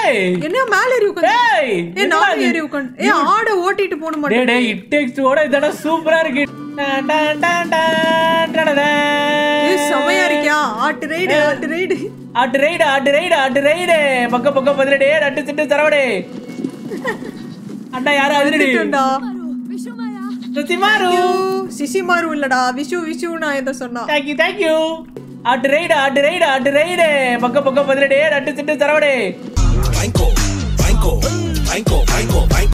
ஏய் என்ன மேல ஏறி உட்கார்ந்து ஏய் நான் ஏறி உட்கார்ந்து ஆட ஓட்டிட்டு போணும் மாட்டேன் டேய் இட் டேக்ஸ் ஓட இதட சூப்பரா இருக்கு டான் டான் டான் டான் செமையா இருக்கியா ஆட்டு ரைடு பக்க பதிலடே ரட்டு சிட்டு சரவடே அண்ணா யாரா அதிரடிடா சிசிமாரு இல்லடா விஷு நான் எதை சொன்னா thank you ஆட்டு ரைடு பக்க பதிலடே ரட்டு சிட்டு சரவடே